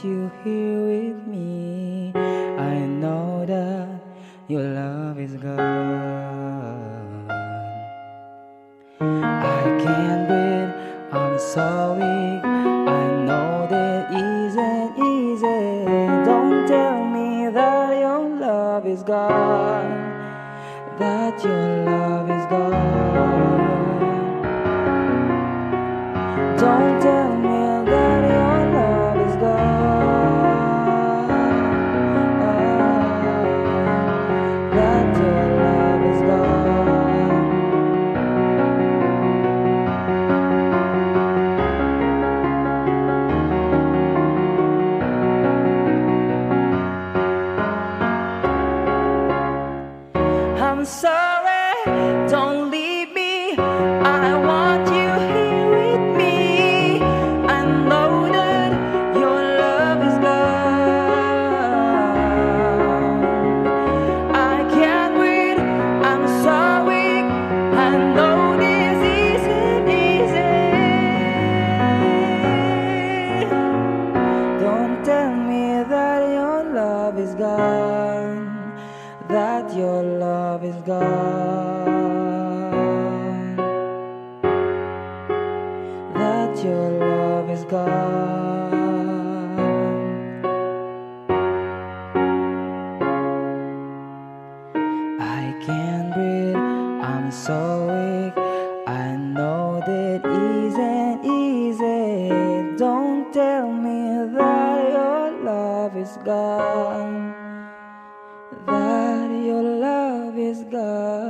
you here with me. I know that your love is gone. I can't breathe, I'm so weak. I know that isn't easy. Don't tell me that your love is gone, that your love is gone. Don't tell me that your love is gone, that your love is gone. I'm sorry, don't leave me. I want you here with me. I know that your love is gone. I can't breathe, I'm sorry. I know this isn't easy. Don't tell me that your love is gone, that your love is gone, that your love is gone. I can't breathe, I'm so weak. I know that isn't easy. Don't tell me that your love is gone, that your love is gone.